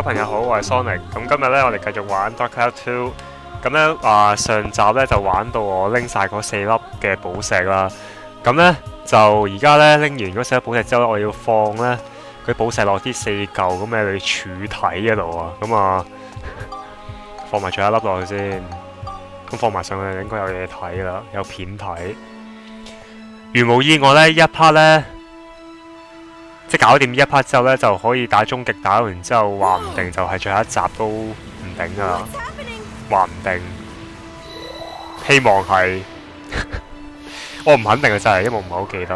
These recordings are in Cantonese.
朋友好，我係 Sonic。咁今日咧，我哋繼續玩 Dark Cloud 2。咁咧上集咧就玩到我拎晒嗰4粒嘅寶石啦。咁咧就而家咧拎完嗰4粒寶石之後，我要放咧佢寶石落啲4嚿咁嘅柱體嗰度啊。咁放埋最後一粒落去先。咁放埋上去應該有嘢睇啦，有片睇。如無意外咧，一 part 咧。 即係搞掂呢一 part 之後咧，就可以打終極打完之後，話唔定就係最後一集都唔定噶啦，話唔定，希望係，我唔肯定嘅就係，因為我唔係好記得。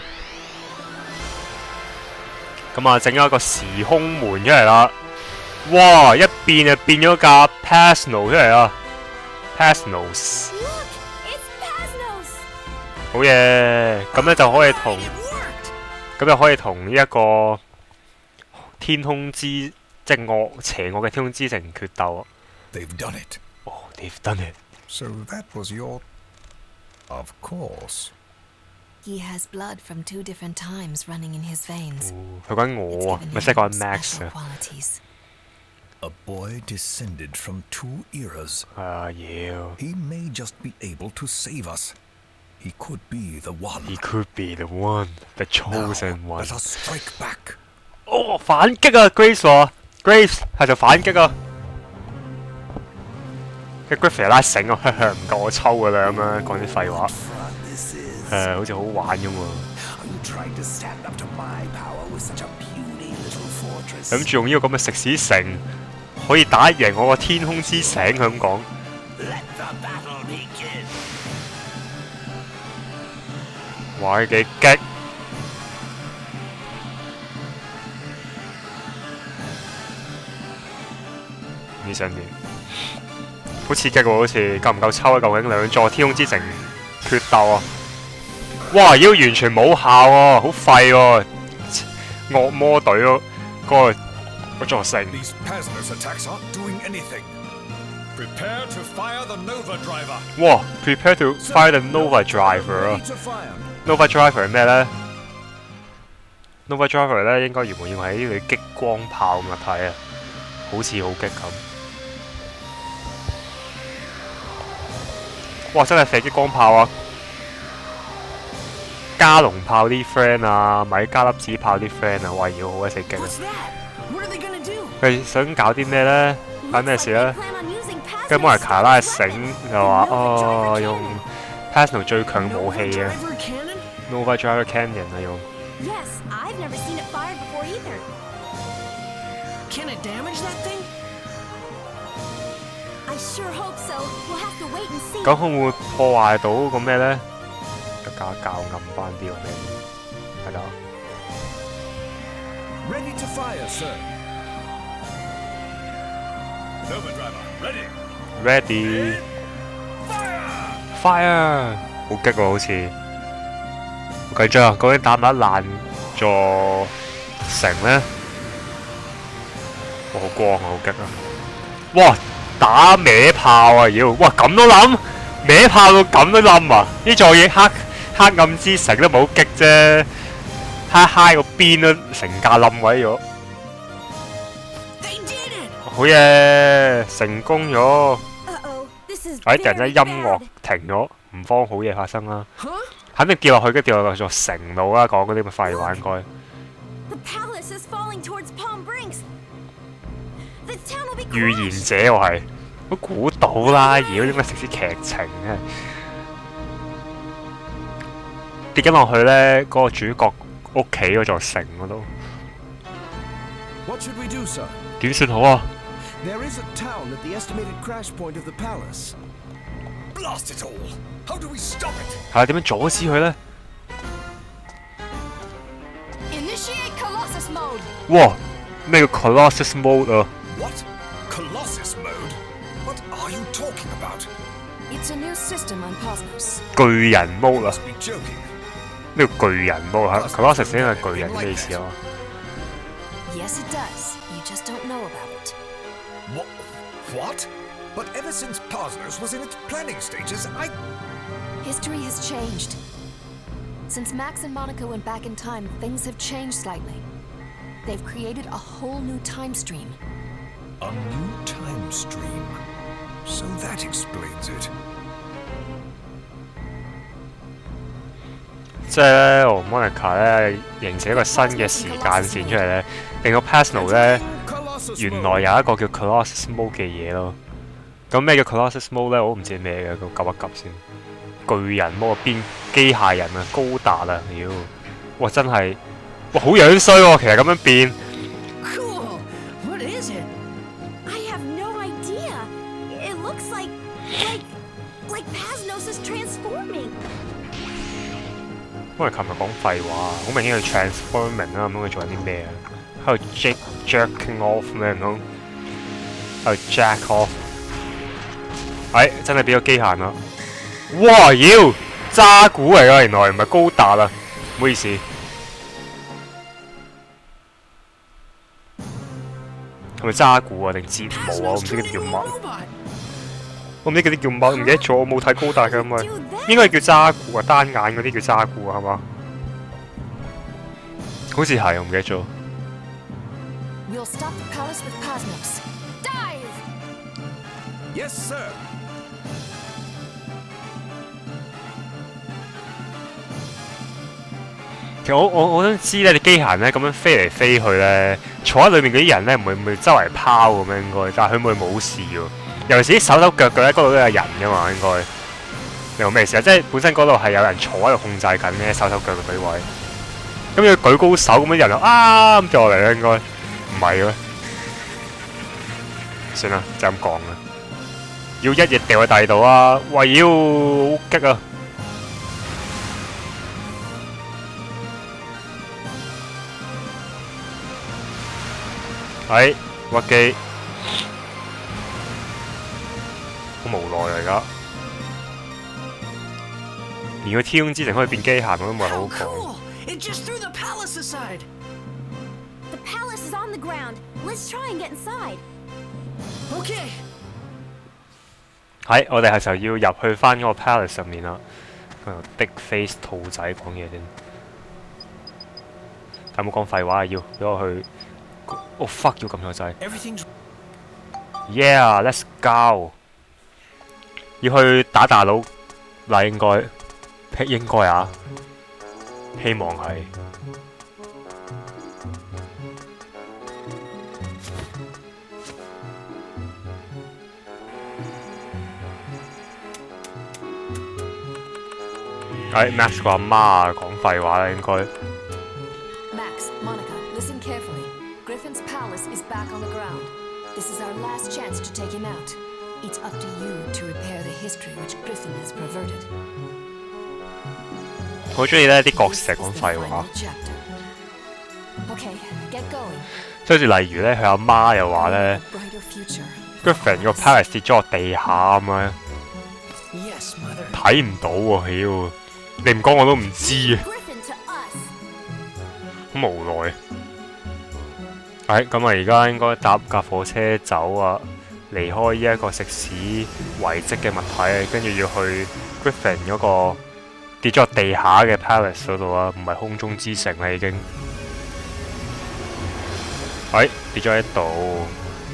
咁啊，整咗一個時空門出嚟啦！哇，一變就變咗架 Pasno 出嚟啦 ，Pasnos， 好嘢！咁咧就可以同。 咁就可以同呢一個天空之即係邪惡嘅天空之城決鬥。 They've done it. Oh, they've done it. So that was your. Of course. He has blood from 2 different times running in his veins. 佢講我啊，咪即係講 Max 啊。 A boy descended from 2 eras. 妖。 He may just be able to save us. He could be the one. He could be the one, the chosen one. Let us strike back. 哦，反擊啊 ！Grace 話 ，Grace 係就反擊啊！嘅 Griffith 拉繩啊，唔夠我抽噶啦咁樣講啲廢話。好似好玩咁喎。諗住用呢個咁嘅食屎城，可以打贏我個天空之城，佢咁講。 哇！佢幾激！唔知想點？好刺激喎！好似夠唔夠抽啊？究竟2座天空之城決鬥啊！哇！妖完全冇效喎，好廢喎！惡魔隊咯，嗰座城。哇 ！Prepare to fire the Nova Driver 啊！ Nova Driver 係咩咧 ？Nova Driver 咧應該原本以為係呢類激光炮物體啊，好似好激咁。哇！真係射激光炮啊！加農炮啲 friend 啊，米加粒子炮啲 friend 啊，哇！妖好鬼死激啊！佢想搞啲咩咧？搞咩事咧？跟住摩尼卡拉繩就話哦，用 Pasno 最強武器啊！ Nova Driver Canyon 啊用。 Yes, I've never seen it fired before either. Can it damage that thing? I sure hope so. We'll have to wait and see. 咁會唔會破壞到個咩咧？較暗翻啲個咩？係啦。 Ready to fire, sir. Nova Driver, ready. Ready. Fire. 好激喎，好似。 好緊張啊！究竟打唔打爛座城咧？哇！好光啊，好激啊！哇！打歪炮啊！妖！哇！咁都冧，歪炮到咁都冧啊！呢座嘢黑暗之城都冇激啫，嗨個邊都成架冧毀咗。好嘢，成功咗！哎，突然間音樂停咗，唔慌好嘢發生啦！ 肯定跌落去，跟住跌落座城度啦！講嗰啲咁嘅廢話應該。預言者我係，我估到啦！妖點解食啲劇情咧？跌緊落去咧，嗰個主角屋企嗰座城嗰度。點算好啊？ Blast it all! How do we stop it? 係點樣阻止佢咧？ Initiate Colossus mode. 哇！咩叫 Colossus mode 啊 What? Colossus mode? What are you talking about? It's a new system on Cosmos. 巨人 mode 啊！ Must be joking. 咩叫巨人 mode 啊 ？Colossus 先係巨人咩意思啊？ Yes, it does. You just don't know about it. What? But ever since Pasnos was in its planning stages, History has changed. Since Max and Monica went back in time, things have changed slightly. They've created a whole new time stream. A new time stream. So that explains it. 即係咧，我 Monica 咧形成一個新嘅時間線出嚟咧，令到 Pasno 咧 Colossus 原來有一個叫 Colossus Mode 嘅嘢咯。咁咩叫 Colossus Mode 咧？我都唔知係咩嘅，咁急一急先。巨人魔變機械人啊，高達啊，妖！哇，真係哇好樣衰喎！其實咁樣變。 Cool. What is it? I have no idea. It looks like Pasnos is transforming. 因為琴日講廢話，好明顯佢 transforming 啦，咁佢做緊啲咩啊？喺度 jerking off 咩唔通？喺度 jack off。真係變咗機械啦！哇妖，渣古嚟㗎，原來唔係高達啊！唔好意思。係咪渣古啊？定節目啊？我唔知嗰啲叫乜。我唔知嗰啲叫乜，唔記得咗。我冇睇高達嘅，因為應該係叫渣古啊，單眼嗰啲叫渣古啊，係嘛？好似係，我唔記得咗。 We'll stop the palace with Pasnos. Dive! Yes, sir. 其實我想知咧，你機械人咧咁樣飛嚟飛去咧，坐喺裏面嗰啲人咧，唔會周圍拋咁樣應該，但係佢會冇事喎。尤其是啲手手腳腳咧，嗰度都有人噶嘛，應該。你有咩事啊？即係本身嗰度係有人坐喺度控制緊咧手手腳腳嗰啲位。咁要舉高手咁樣人就咁掉落嚟咧，應該唔係嘅咩？算啦，就咁講啦。要一嘢掉喺第二度啊！喂，要好激啊！ 屈機，好無奈啊！而家連個天空之城可以變機械，我都唔係好 How 講。 cool! It just threw the palace aside. The palace is on the ground. Let's try and get inside. Okay. 我哋係時候要入去翻嗰個 palace 入面啦。Big face 兔仔講嘢先，但冇講廢話啊！要俾我去。 Oh fuck！ 要撳錯掣。 Everything's Yeah，let's go。要去打大佬嗱，應該啊，希望係。Max 個阿媽啊，講廢話啦，應該。 Max, Monica, listen carefully. Griffin's palace is back on the ground. This is our last chance to take him out. It's up to you to repair the history which Griffin has perverted. 好中意呢啲角色 This 講 is the 廢話， final chapter. Okay, get going. 即好似例如咧，佢阿媽又話咧 Brighter future. ，Griffin 個 palace 跌咗落地下咁樣， yes, mother. 睇唔到喎，妖！你唔講我都唔知啊， Griffin to us. 好無奈。咁啊，而家應該搭架火車走啊，離開呢一個食肆遺跡嘅物體，跟住要去 Griffin 嗰個跌咗落地下嘅 palace 嗰度啊，唔係空中之城啦已經。跌咗喺度。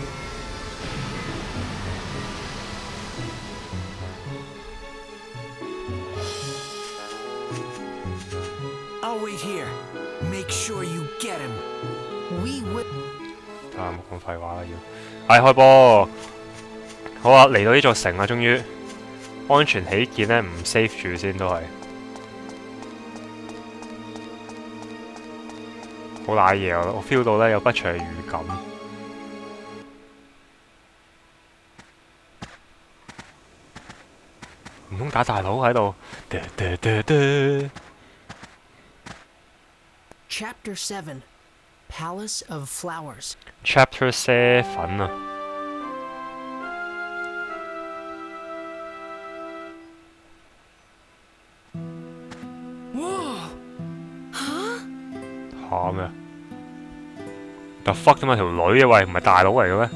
I'll wait here. Make sure you get him. We will. 睇下冇講廢話啦要。開波！好啊，嚟到呢座城啦，終於安全起見咧，唔 save 住先都係。好賴嘢啊！我 feel 到咧有不祥嘅預感。唔通打大佬喺度 Chapter 7 Palace of Flowers. Chapter 7啊！ Whoa! 嚇咩？The fuck 點解條女嘅喂唔係大佬嚟嘅咩？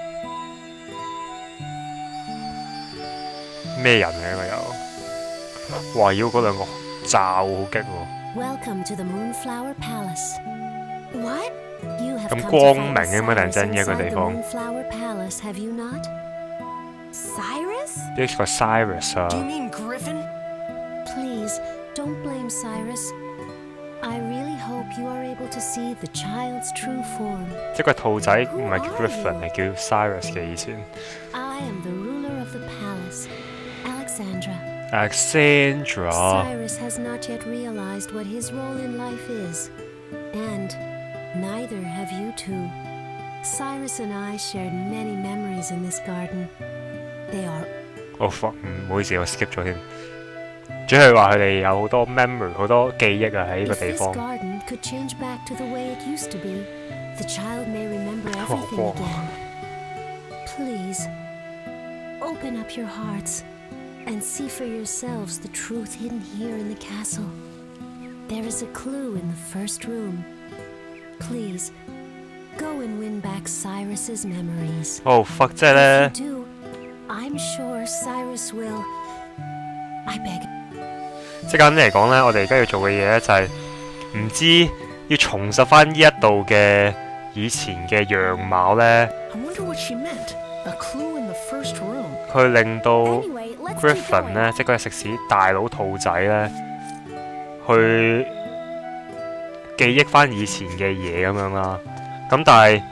咩人嚟嘅又？哇！要嗰兩個罩好激喎！ Welcome to the Moonflower Palace. What? You have 咁 come 光 to 明 find 嘅咩？突然 Cyrus 間一個 inside 地 the 方， Moonflower Palace, have you not? Cyrus? 呢個 Cyrus 啊 Do you mean Griffin? Please, don't blame Cyrus. I really hope you are able to see the child's true form. 即係個兔仔唔係叫 Griffin，係叫 Cyrus 嘅以前。 I am the ruler of the palace, Alexandra. Alexandra， Cyrus has not yet realized what his role in life is, and neither have you two. Cyrus and I shared many memories in this garden. They are 哦 fuck，唔好意思，我 skip 咗添。主要係話佢哋有好多 memory，好多記憶啊喺呢個 If 地 this 方。 garden could change back to the way it used to be, the child may remember everything wow. again. Please, open up your hearts and see for yourselves the truth hidden here in the castle. There is a clue in the first room. Please, go and win back Cyrus's memories. 哦 fuck，即係 If 咧 you do, I'm sure Cyrus will. I beg. 即係簡單嚟講咧，我哋而家要做嘅嘢咧就係唔知要重拾翻呢一度嘅以前嘅樣貌咧， I wonder what she meant. A clue in the first room. 去令到 Anyway, let's keep Griffin going. 咧，即係嗰隻食屎大佬兔仔咧，去記憶翻以前嘅嘢咁樣啦。咁但係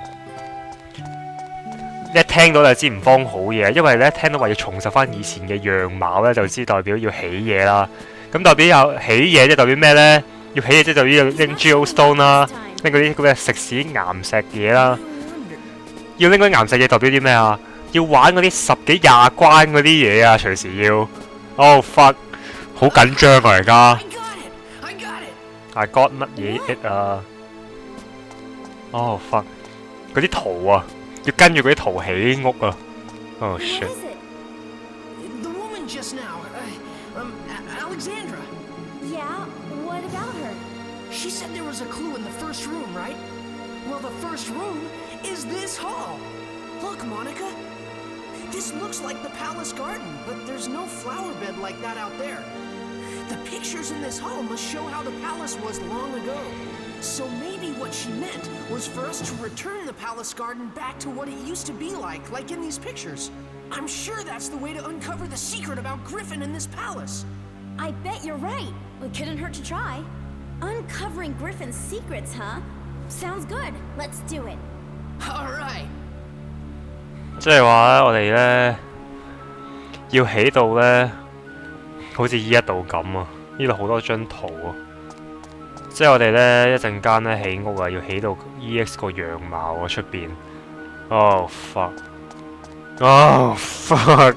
一聽到就知唔方好嘢，因為咧聽到話要重拾翻以前嘅樣貌咧，就知代表要起嘢啦。咁代表有起嘢，即係代表咩咧？要起嘢即係代表要拎 Geostone 啦，拎嗰啲咁嘅食屎岩石嘢啦。要拎嗰啲岩石嘢代表啲咩啊？要玩嗰啲10幾20關嗰啲嘢啊，隨時要。Oh fuck，好緊張啊而家。 I got it! I got 乜嘢 it 啊？Oh fuck，嗰啲圖啊，要跟住嗰啲圖起屋啊。Oh What shit！ is it? The woman just now. Alexandra. Yeah, what about her? She said there was a clue in the first room, right? Well, the first room is this hall. Look, Monica. This looks like the palace garden, but there's no flower bed like that out there. The pictures in this hall must show how the palace was long ago. So maybe what she meant was for us to return the palace garden back to what it used to be like in these pictures. I'm sure that's the way to uncover the secret about Griffin and this palace. I bet you're right. It couldn't hurt to try. Uncovering Griffin's secrets, huh? Sounds good. Let's do it. All right. 即係話咧，我哋咧要起到咧，好似依一度咁啊！呢度好多張圖啊！即係我哋咧一陣間咧起屋啊，要起到 EX 個樣貌啊出邊。Oh fuck！Oh fuck！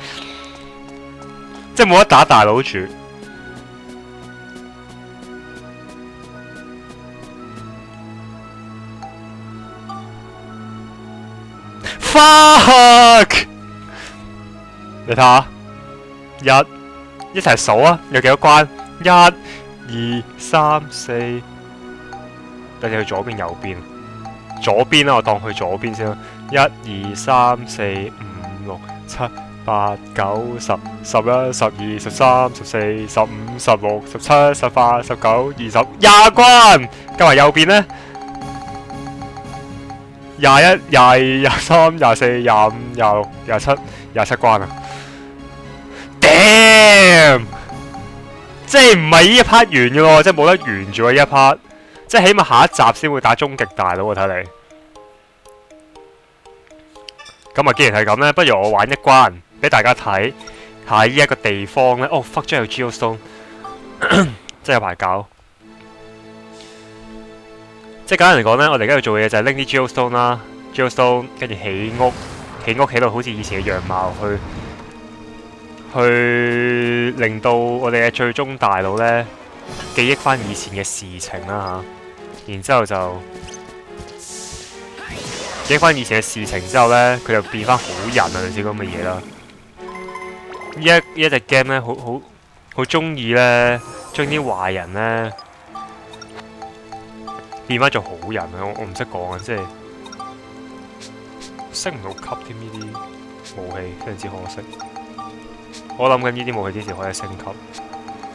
即係冇得打大佬住。Fuck！你睇下，一齊數啊，有幾多關？1、2、3、4，等陣去左邊右邊，左邊啦，我當去左邊先啦。1、2、3、4、5、6、7、8、9、10、11、12、13、14、15、16、17、18、19、20，20關，加埋右邊呢？21、22、23、24、25、26、27關啊 ！Damn！ 即係唔係呢一 part 完嘅喎，即係冇得完住啊！呢一 part， 即係起碼下一集先會打終極大佬啊！睇嚟。咁啊，既然係咁咧，不如我玩一關俾大家睇下呢一個地方咧。哦 ，fuck！ 真係有 Geostone， 真係有排搞。即係簡單嚟講咧，我哋而家要做嘅嘢就係拎啲 Geostone 啦 ，Geostone 跟住起屋，起到好似以前嘅樣貌，去令到我哋嘅最終大佬咧記憶翻以前嘅事情啦嚇，然之後就記憶翻以前嘅事情之後咧，佢就變翻好人啊，類似咁嘅嘢啦。呢一隻 game 咧，好中意咧，將啲壞人咧變翻做好人啊！我唔識講啊，即係升唔到級添呢啲武器，非常之可惜。我諗緊呢啲武器幾時可以升級？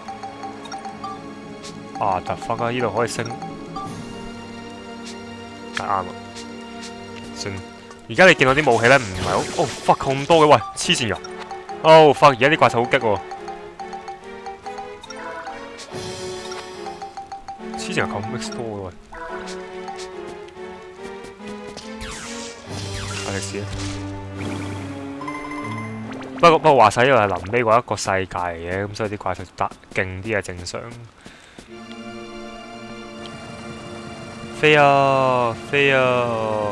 啊！突發啊！呢度可以升， 係啱啊。算。而家你見到啲武器咧唔係好，哦 fuck 咁多嘅，喂黐線㗎！哦 fuck 而家啲怪獸好激喎，黐線又咁 mix 多嘅喂。阿歷史。不過話晒呢個係臨尾嗰一個世界嚟嘅，咁所以啲怪獸得勁啲係正常。飛啊飛啊！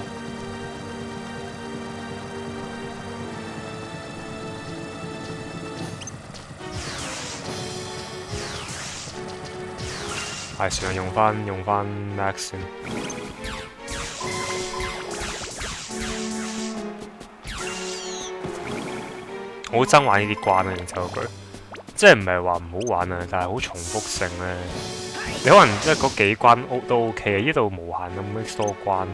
係算啦，用翻 Max 先。我好憎玩呢啲關啊，認真嗰句，即係唔係話唔好玩啊，但係好重複性咧。你可能即係嗰幾關都 OK 嘅，呢度無限咁 mix 多關。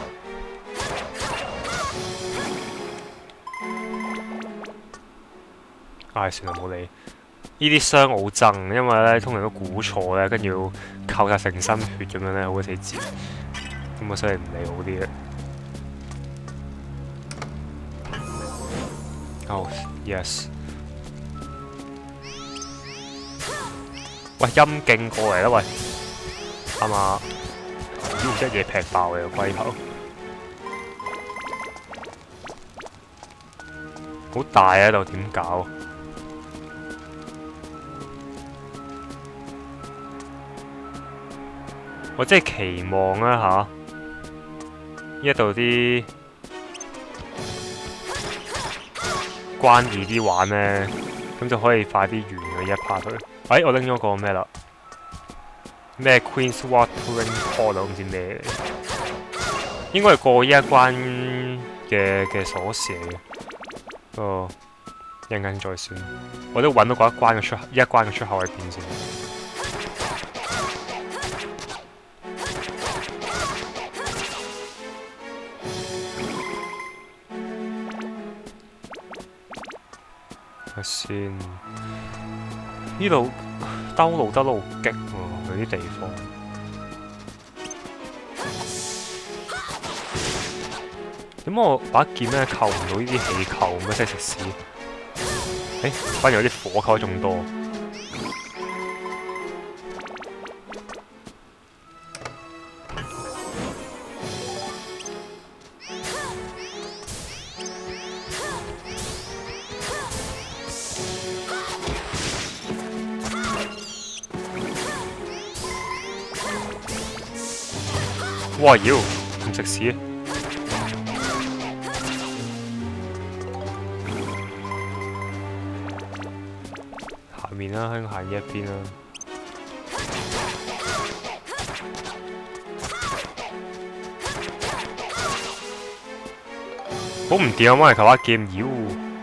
算啦，冇理。呢啲傷我好憎，因為咧通常都估錯咧，跟住要扣晒成身血咁樣咧，好鬼死賤。咁我所以唔理好啲嘅。Oh yes。喂，陰勁過嚟啦喂，啱嘛？妖一嘢劈爆你個龜頭，好大喺度點搞？我真係期望啦嚇，呢度啲關易啲玩呢，咁就可以快啲完嘅一 part 佢。我拎咗個咩啦？咩 Queen's Watering Pot 都唔知咩，應該係過呢一關嘅鎖匙嚟嘅。不過一陣間再算，我都揾到嗰一關嘅出口喺邊先。先，呢度兜路得好激喎，有啲地方。點解我把劍咧扣唔到呢啲氣球咁樣真係食屎？反而有啲火球仲多。哇妖，咁食屎！下面啦，向下呢一邊啦。好唔掂啊！摩尼球一劍，妖！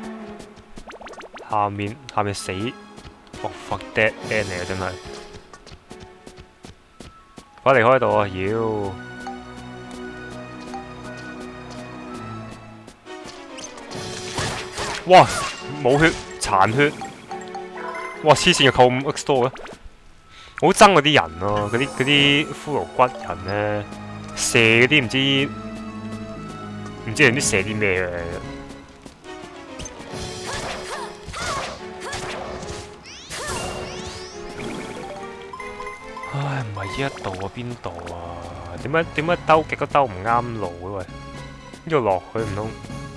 下面死，哦 fuck dead end 嚟啊！真係，快離開度啊！妖！哇！冇血，殘血！哇！黐線又扣5 X 多嘅，好憎嗰啲人咯，嗰啲骷髏骨人咧，射嗰啲唔知射啲咩嘅。唉，唔係呢一度啊，邊度啊？點解兜極都兜唔啱路嘅喂？呢度落去唔通？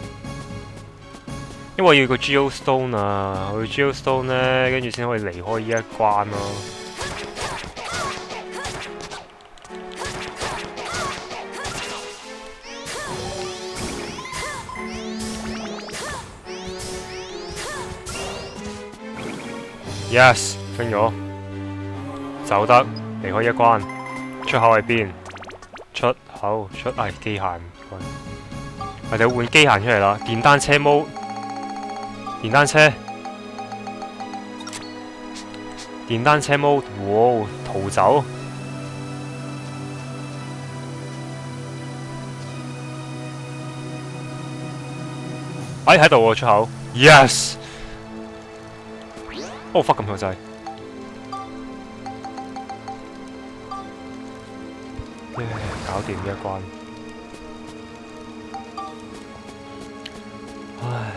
因為要個 Geostone 啊，去 Geostone 咧，跟住先可以離開呢一關咯。Yes， 升咗，走得，離開一關。出口喺邊？出口機械唔該。我哋換機械出嚟啦，電單車模。電單車 mode， 哇！逃走，喺度喎出口 ，yes， 哦 fuck 咁錯掣，搞掂呢一關。 唉，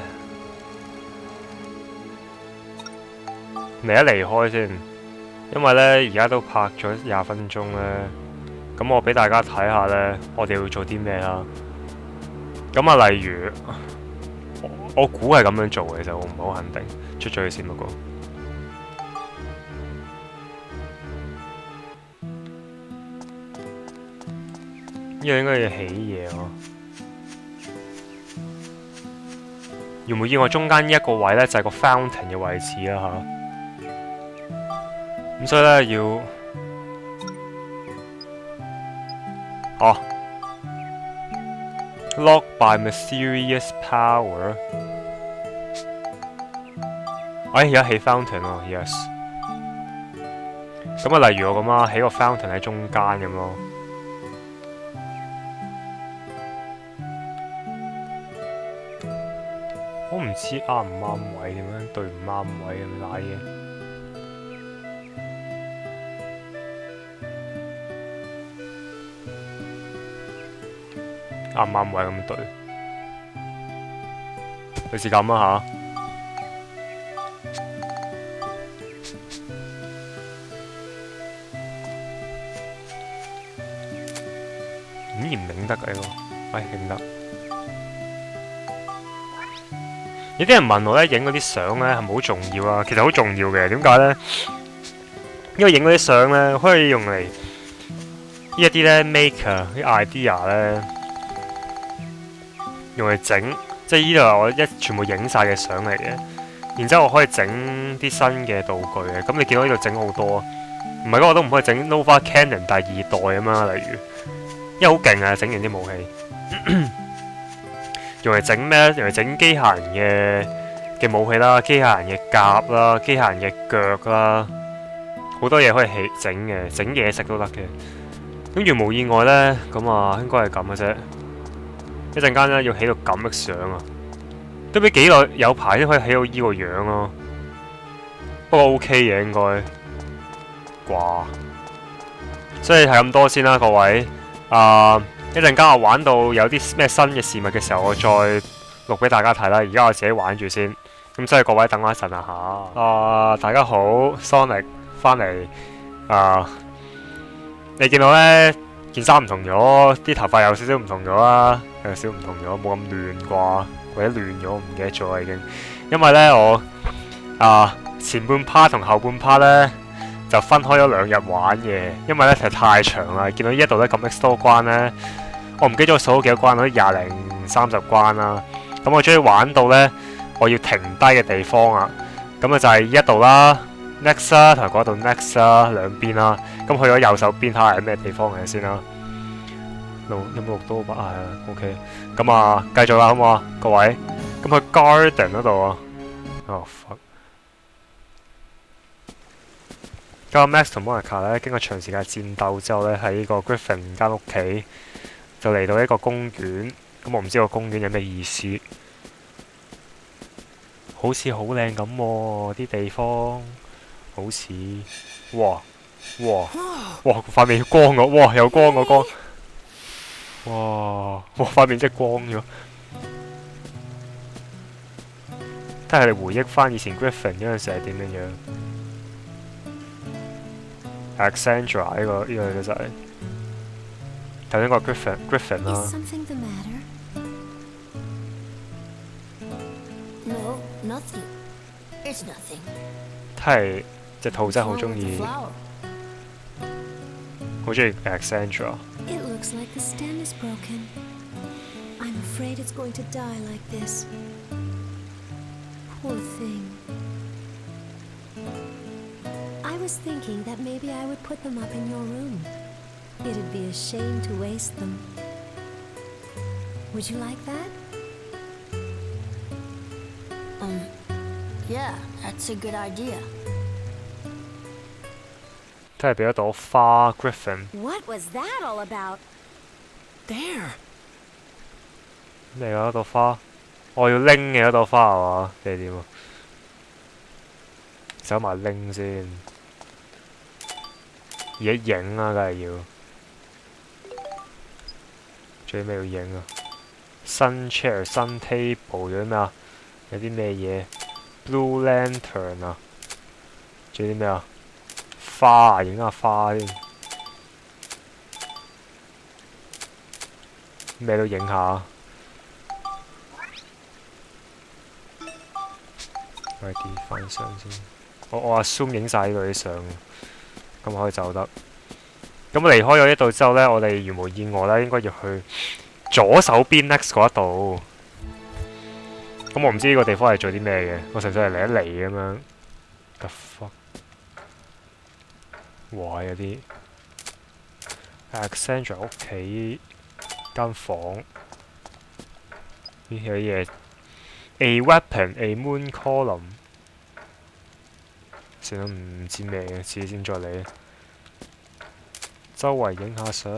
離一離開先，因為呢而家都拍咗20分鐘呢。咁我俾大家睇下呢，我哋要做啲咩啦。咁啊，例如我估係咁樣做嘅，其實我唔係好肯定。出咗去先不過。呢個應該要起嘢喎。如無意外，中間呢一個位呢，就係個 fountain 嘅位置啦嚇。咁所以呢，要locked by mysterious power。而家起 fountain 咯 ，yes。咁啊，例如我咁啦，起個 fountain 喺中間咁咯。我唔知啱唔啱位，點樣對唔啱位咁賴嘢。啱唔啱位咁對？類似咁啊嚇。唔擰得嘅呢個，喂擰得。有啲人問我咧，影嗰啲相咧係咪好重要啊？其實好重要嘅，點解咧？因為影嗰啲相咧可以用嚟呢一啲咧 maker 啲 idea 咧，用嚟整，即係呢度係我全部影晒嘅相嚟嘅。然之後我可以整啲新嘅道具嘅。咁你見到呢度整好多，唔係嗰個都唔可以整 Nova Cannon 第2代咁樣，例如。因為好勁啊！整完啲武器，用嚟整咩咧？用嚟整機械人嘅武器啦，機械人嘅甲啦，機械人嘅腳啦，好多嘢可以整嘅，整嘢食都得嘅。咁如無意外咧，咁啊應該係咁嘅啫。一陣間咧要起到咁嘅相啊，都俾幾耐有排先可以起到依個樣咯。不過 OK 嘅應該啩，所以係咁多先啦，各位。一陣間我玩到有啲咩新嘅事物嘅時候，我再錄俾大家睇啦。而家我自己玩住先，咁所以各位等我一陣啊嚇。大家好 ，Sonic 翻嚟。你見到呢件衫唔同咗，啲頭髮有少少唔同咗啦，有少少唔同咗，冇咁亂啩，或者亂咗，唔記得咗啦已經。因為呢，我前半 part 同後半 part 呢。就分開咗2日玩嘅，因為咧實在太長啦。見到呢一度咧咁 X 多關咧，我唔記得咗數咗幾多關，好似20零30關啦。咁我終於玩到咧，我要停低嘅地方啊。咁啊就係呢一度啦 ，next 啦，同埋嗰度 next 啦，兩邊啦。咁去咗右手邊睇下係咩地方嚟先啦。有冇錄到啊？OK。咁啊，繼續啦，好唔好啊，各位？咁去 garden 嗰度啊。Oh fuck！咁 Max 同 Monica 咧，經過長時間戰鬥之後咧，喺呢個 Griffin 間屋企就嚟到一個公園。咁我唔知個公園有咩意思，好似好靚咁喎，啲地方好似哇塊面光咗，哇有光個光，哇塊面真係光咗。睇下你回憶翻以前 Griffin 嗰陣時係點樣樣。Alexandra 呢個就係頭先個 Griffin 啦。睇嚟隻兔仔好中意 Alexandra。 I was thinking that maybe I would put them up in your room. It'd be a shame to waste them. Would you like that? Yeah, that's a good idea. 睇嚟俾咗朵花 Griffin。 What was that all about? There. 嚟啊！朵花，我要拎嘅一朵花係嘛？定係點啊？走埋拎先。而家影啊，梗係要。最尾要影啊新 chair、新 table 有啲咩啊？有啲咩嘢 ？Blue lantern 啊，仲有啲咩啊？花啊，影下花先，咩都影下。快啲翻相先。我 assume 影晒呢度啲相，咁可以走得。咁離開咗呢度之後呢，我哋如無意外咧，應該要去左手邊 next 嗰一度。咁我唔知呢個地方係做啲咩嘅，我純粹係嚟一嚟咁樣。The fuck！ 哇，有啲 Alexandra 屋企間房，呢有啲嘢 A weapon A moon column， 算啦，唔知咩嘅，遲啲先再嚟。周圍影下相，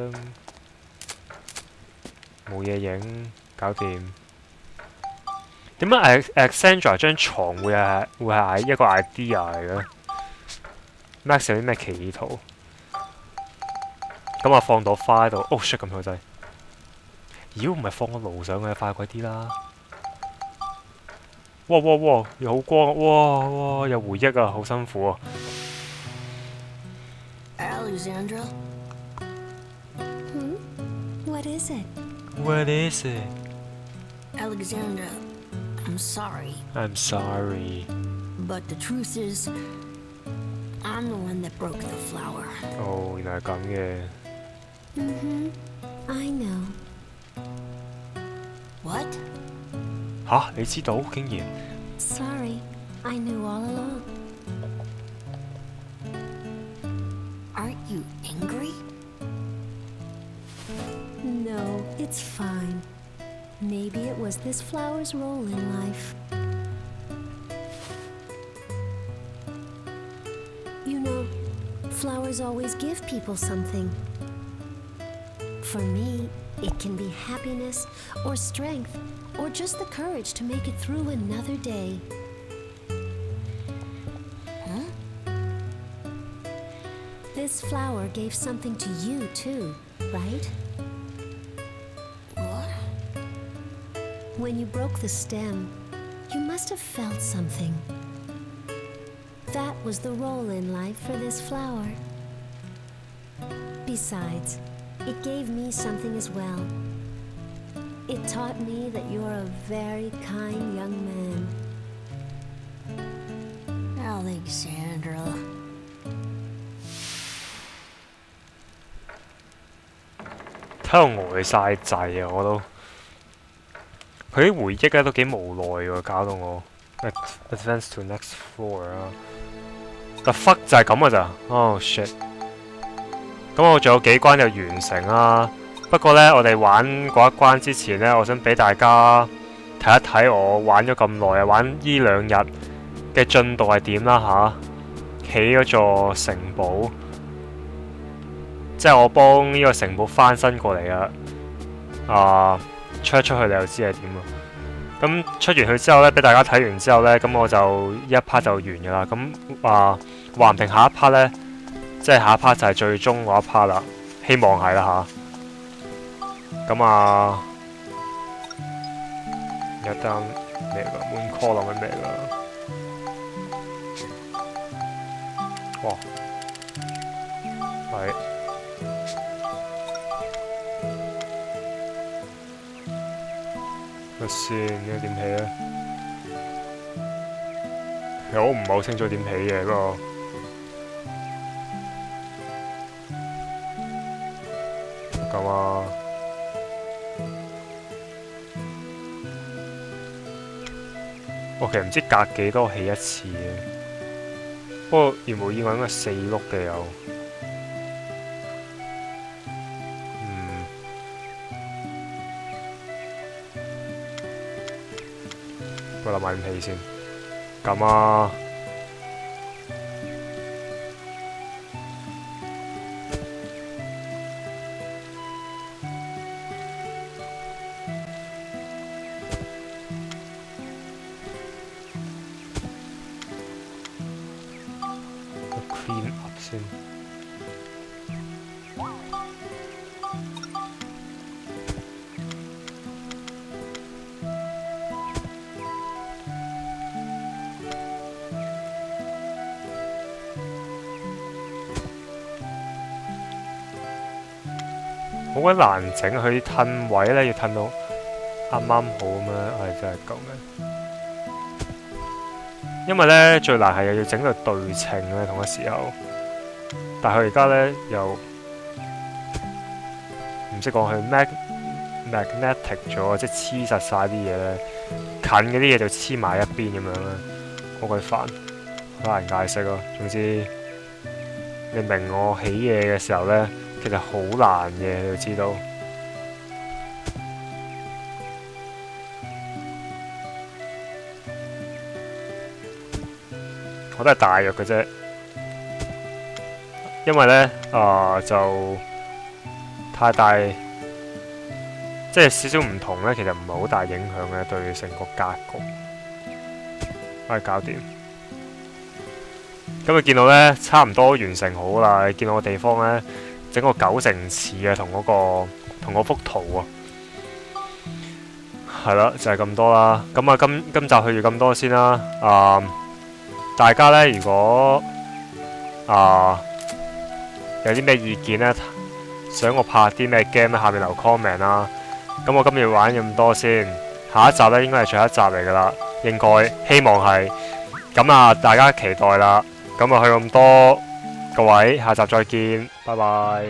冇嘢影，搞掂。點解 Alexandra 張床會係一個 idea 嚟嘅 ？Max 有啲咩奇異圖？咁我放到花喺度，oh shit 咁好滯。妖唔係放個爐上去，快鬼啲啦！哇哇哇，又好光，哇哇有回憶啊，好辛苦啊！ Alexandra? What is it? What is it? Alexandra, I'm sorry. I'm sorry. But the truth is, I'm the one that broke the flower. 哦，原來係咁嘅。 I know. What? 吓，你知道竟然？ Sorry, I knew all along. Aren't you angry? No, it's fine. Maybe it was this flower's role in life. You know, flowers always give people something. For me, it can be happiness or strength or just the courage to make it through another day. This flower gave something to you too, right? What? When you broke the stem, you must have felt something. That was the role in life for this flower. Besides, it gave me something as well. It taught me that you're a very kind young man. Alexandra. 睇到呆晒滯啊！我都佢啲回憶咧都幾無奈喎，搞到我 advance to next floor 啊！The fuck 就係咁噶咋？Oh shit！咁我仲有幾關就完成啦。不過呢，我哋玩嗰一關之前呢，我想俾大家睇一睇我玩咗咁耐啊，玩呢2日嘅進度係點啦吓，起嗰座城堡。即係我幫呢個城堡翻新過嚟啊！出一出去你就知係點啊！咁出完去之後呢，俾大家睇完之後呢，咁我就呢一 part 就完㗎啦。咁話唔定下一 part 呢，即係下一 part 就係最終嗰一 part 啦。希望係啦吓。咁有單咩㗎 ？Moon column 係咩㗎？哇！係。先應該點起咧？其實我唔係好清楚點起嘅，不過咁啊，我其實唔知隔幾多起一次嘅，不過如無意外應該4碌嘅有。我諗下點起先，咁啊，我 clean up 先。 好鬼難整，佢褪位咧要褪到啱啱好咁樣，係真係咁樣。因為咧最難係要整到對稱咧同一時候，但係佢而家咧又唔識講佢 magnetic 咗，即係黐實晒啲嘢咧，近嗰啲嘢就黐埋一邊咁樣啦，好鬼煩，好難解釋咯。總之你明我起嘢嘅時候咧，其實好難嘅，你要知道。我都係大約嘅啫，因為咧就太大，即係少少唔同咧，其實唔係好大影響嘅對成個格局。可以搞掂。咁你見到咧，差唔多完成好啦。你見到個地方咧，整個90%似嘅，同嗰幅圖啊，係啦，就係咁多啦。咁啊，今集去住咁多先啦。大家咧，如果有啲咩意見咧，想我拍啲咩 game 咧，下面留 comment 啦。咁我今日玩咁多先，下一集咧應該係最後一集嚟噶啦，應該希望係。咁啊，大家期待啦。咁啊，去咁多，各位，下集再見，拜拜。